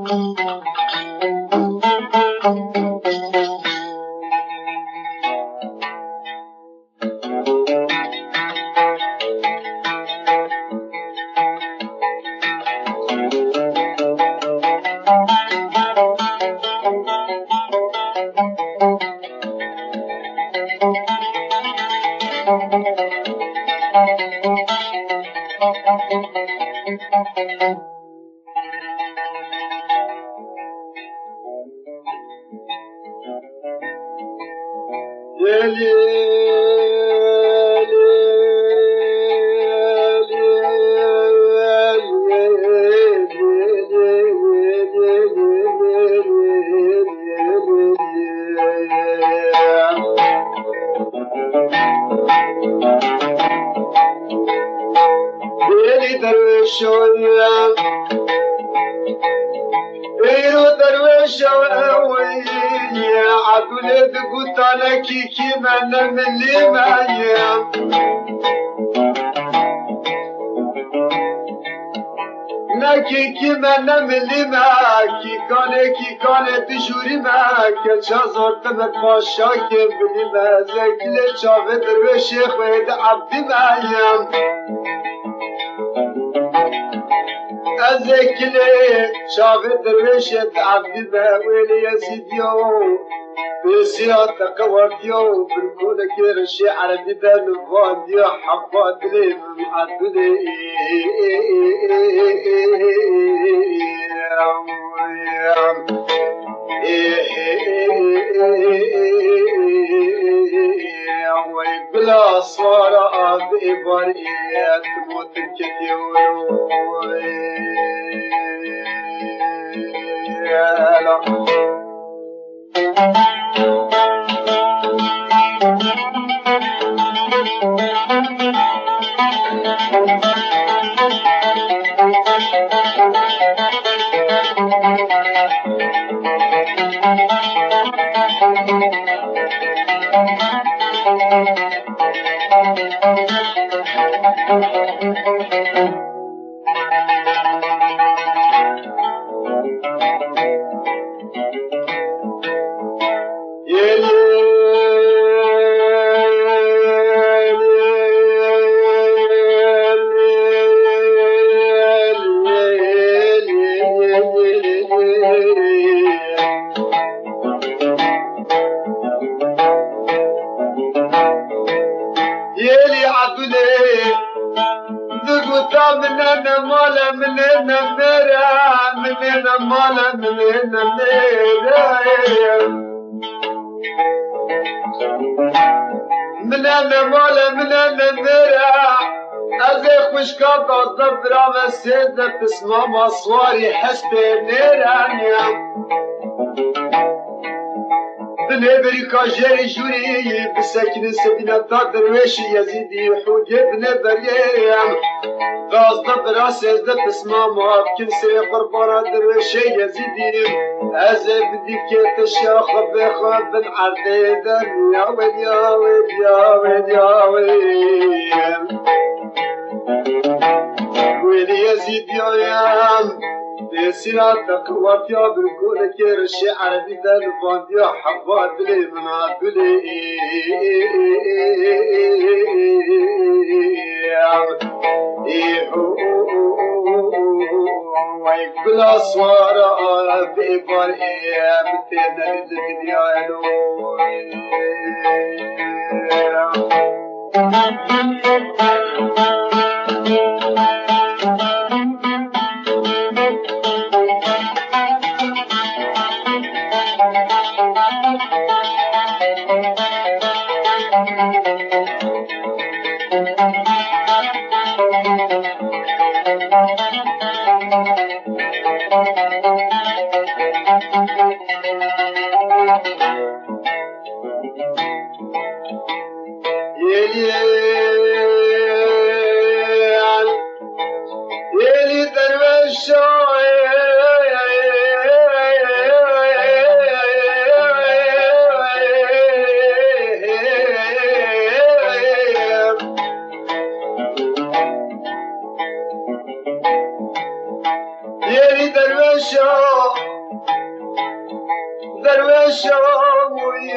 پاشا که بودیم از اکل چاوه درویش خوید عبدی مایم از اکل چاوه درویش عبدی ویلی یزیدیو بسیات قواتیو بالکل که رشی عربی دلواندیو حبات لی معدلی بلا صورة بإبريات موت الكتيولو تسمع مصواري حسب نيرانيا بنبريكا جاري جوري بسكن السفينة درويش يزيدي حوجي بنبريم غاصة براسي تسمع ممكن سي قربانا درويش يزيدي أزي بديك تشيخ بخوب بن عردي دن يا ويل يا ويل يا ويل يا ويل ويلي يزيد يا بسيرة تقوات يا بالكل كيرشي عربي دلفان يا حبات بلي من عدلي ويقبل أصوارا بإبار بتنا للدنيا لو شوي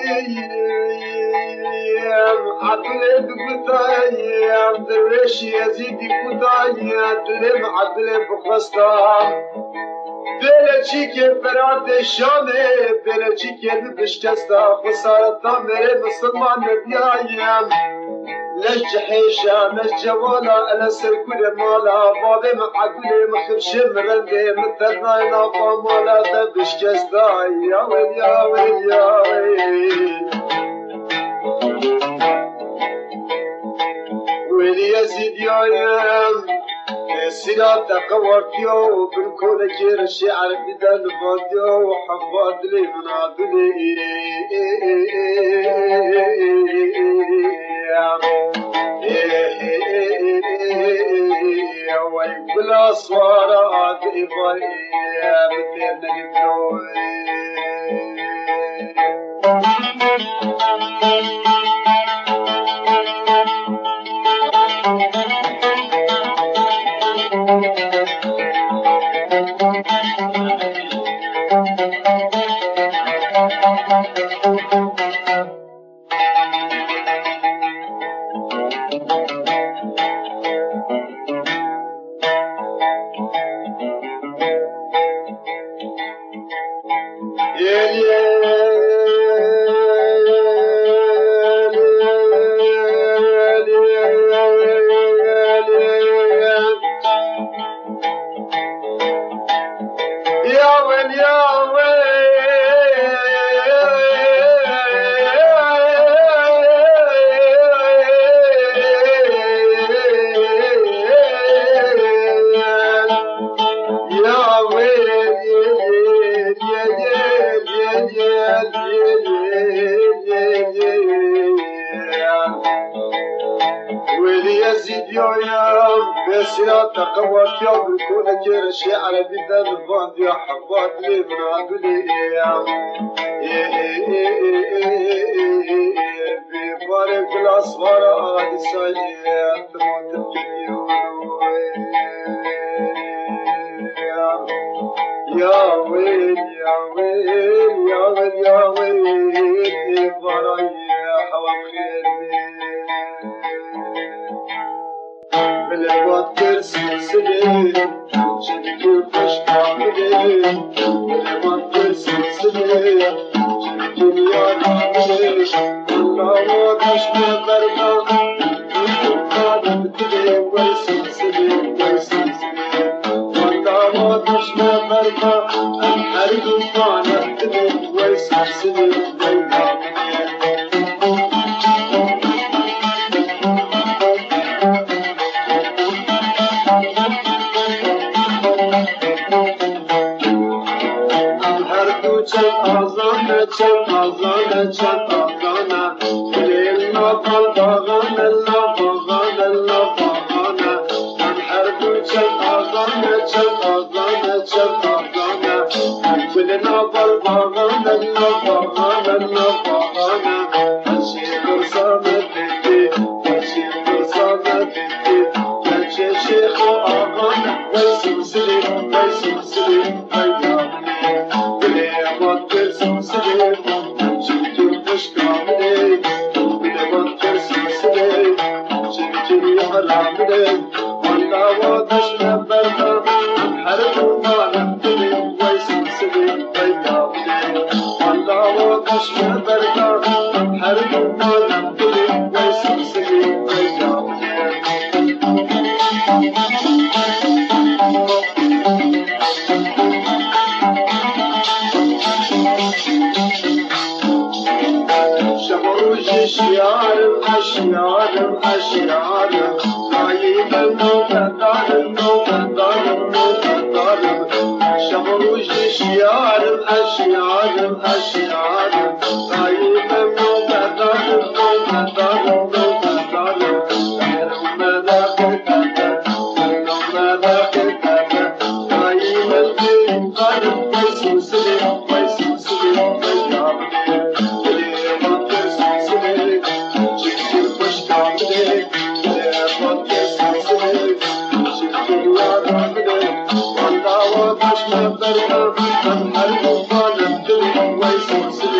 عدل بقطاي درويش يزيد قطاي عدل عدل بخستا بلچی فرات الشام بلچی بشکستا خسارتا میره مسلمان بیایم لجحيشة مجوالا أنا سركول مالا بابي معقول مخبش مرندي متناينا فمالا دبش كستا يا ويل يا ويل يا ويل ويل يزيد يا يم سلا تقوارتيو بالكل كير الشعر بدل فاديو وحفاظ لي من عدلي ويقول أصوار عادي ضيع بدينا نبنوي تقوت يوم يكون كرشي على بيتا الفاضي يا حبات لي من عدلي في فارق الأصفار عادي سايق تموت الدنيا يا ويل يا ويل يا ويل يا ويل فرايح حوام خير بالعوض ترسل سليم شبكي فشكا مليم بالعوض ترسل سليم شبكي ميانا مليم والله وضعش ببرقا قادم تليم ويسل سليم ويسل سليم والله وضعش ببرقا أرقم فانا تليم ويسل سليم ويسل چند آزانه لیلا باغانه لا باغانه لا باغانه من هر دو چند آزانه لیلا باغانه لا باغانه لا باغانه هرچی برسانه دیدی هرچی برسانه دیدی هرچی شیخ و آغانه ویسم سلیم ویسم سلیم صوت